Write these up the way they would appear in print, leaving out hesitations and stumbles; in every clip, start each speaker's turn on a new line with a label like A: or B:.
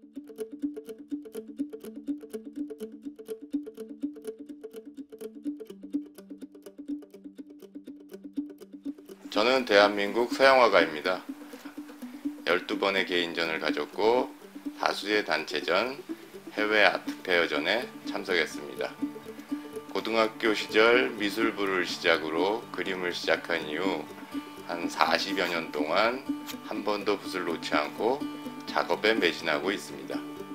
A: 저는 대한민국 서양화가입니다. 12번의 개인전을 가졌고 다수의 단체전, 해외 아트페어전에 참석했습니다. 고등학교 시절 미술부를 시작으로 그림을 시작한 이후 한 40여 년 동안 한 번도 붓을 놓지 않고 작업에 매진하고 있습니다.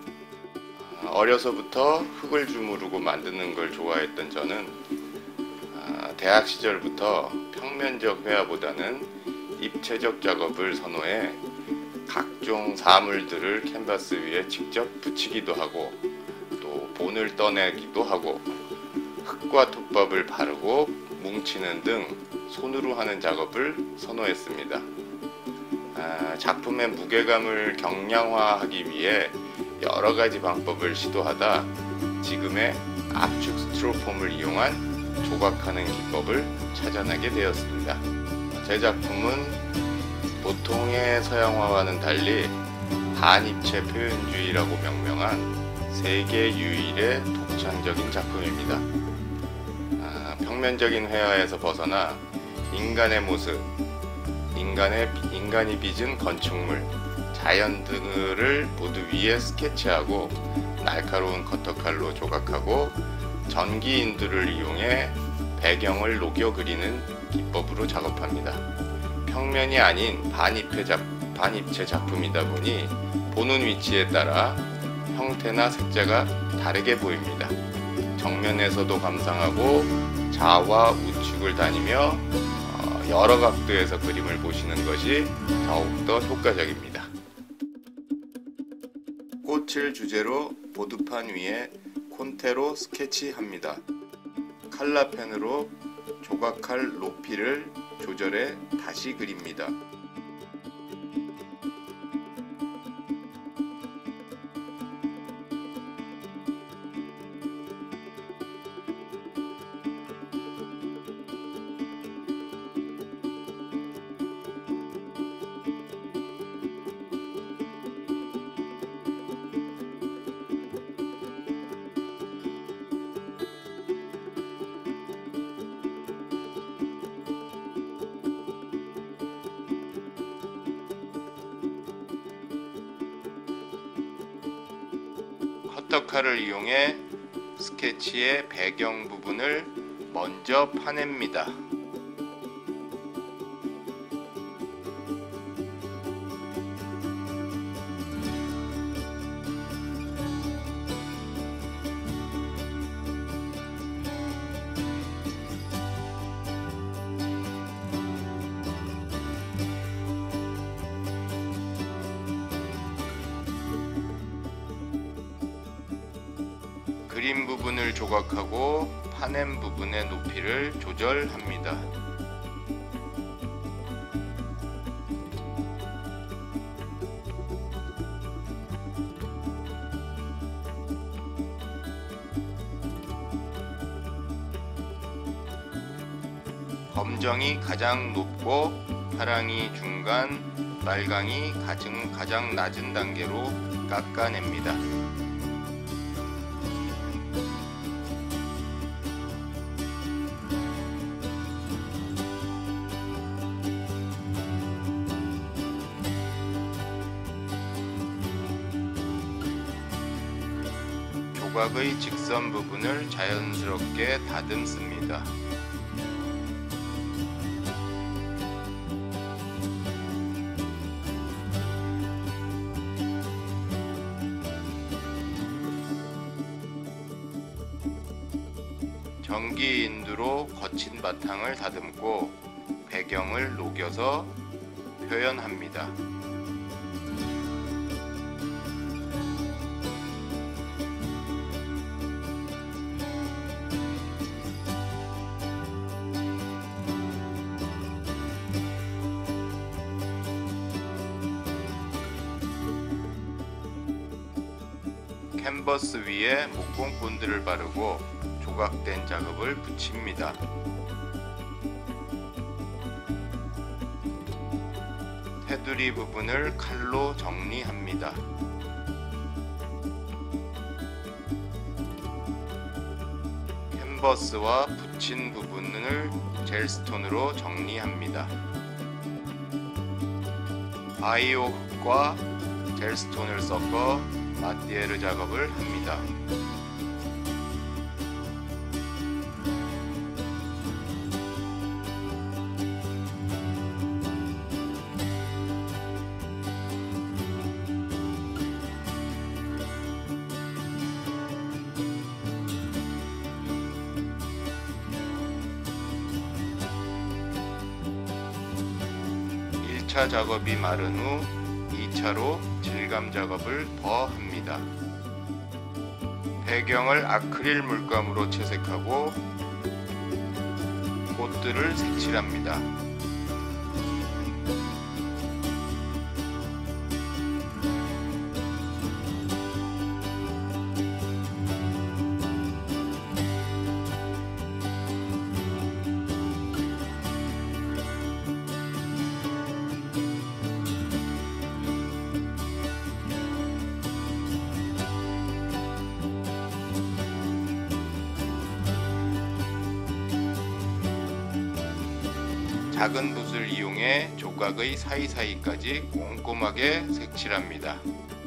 A: 어려서부터 흙을 주무르고 만드는 걸 좋아했던 저는 대학 시절부터 평면적 회화보다는 입체적 작업을 선호해 각종 사물들을 캔버스 위에 직접 붙이기도 하고 또 본을 떠내기도 하고 흙과 톱밥을 바르고 뭉치는 등 손으로 하는 작업을 선호했습니다. 작품의 무게감을 경량화하기 위해 여러가지 방법을 시도하다 지금의 압축 스티로폼을 이용한 조각하는 기법을 찾아내게 되었습니다. 제 작품은 보통의 서양화와는 달리 반입체 표현주의라고 명명한 세계 유일의 독창적인 작품입니다. 평면적인 회화에서 벗어나 인간의 모습, 인간이 빚은 건축물, 자연 등을 모두 위에 스케치하고 날카로운 커터칼로 조각하고 전기인두를 이용해 배경을 녹여 그리는 기법으로 작업합니다. 평면이 아닌 반입체 작품이다 보니 보는 위치에 따라 형태나 색자가 다르게 보입니다. 정면에서도 감상하고 좌와 우측을 다니며 여러 각도에서 그림을 보시는 것이 더욱더 효과적입니다. 꽃을 주제로 보드판 위에 콘테로 스케치합니다. 칼라펜으로 조각할 높이를 조절해 다시 그립니다. 커터칼을 이용해 스케치의 배경 부분을 먼저 파냅니다. 그림 부분을 조각하고 파낸 부분의 높이를 조절합니다. 검정이 가장 높고 파랑이 중간, 빨강이 가장 낮은 단계로 깎아냅니다. 조각의 직선 부분을 자연스럽게 다듬습니다. 전기인두로 거친 바탕을 다듬고 배경을 녹여서 표현합니다. 캔버스 위에 목공 본드를 바르고 조각된 작업을 붙입니다. 테두리 부분을 칼로 정리합니다. 캔버스와 붙인 부분을 젤스톤으로 정리합니다. 아이오 흙과 젤스톤을 섞어 마띠에르 작업을 합니다. 차 작업이 마른 후 2차로 질감 작업을 더 합니다. 배경을 아크릴 물감으로 채색하고 꽃들을 색칠합니다. 작은 붓을 이용해 조각의 사이사이까지 꼼꼼하게 색칠합니다.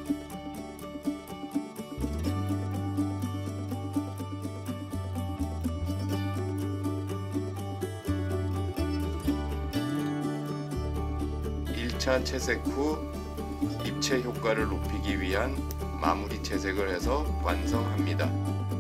A: (1차) 채색 후 입체 효과를 높이기 위한 마무리 채색을 해서 완성합니다.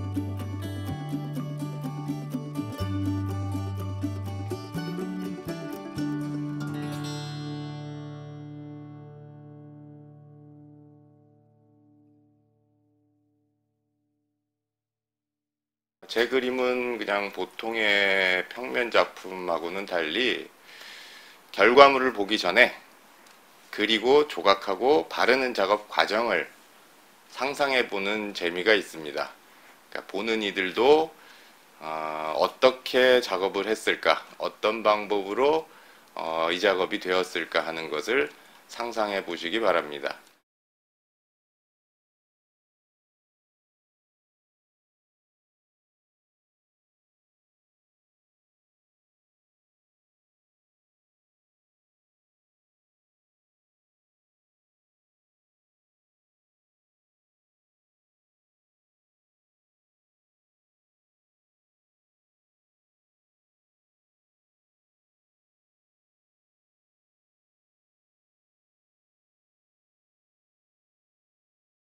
A: 제 그림은 그냥 보통의 평면 작품하고는 달리 결과물을 보기 전에 그리고 조각하고 바르는 작업 과정을 상상해 보는 재미가 있습니다. 그러니까 보는 이들도 어떻게 작업을 했을까, 어떤 방법으로 이 작업이 되었을까 하는 것을 상상해 보시기 바랍니다.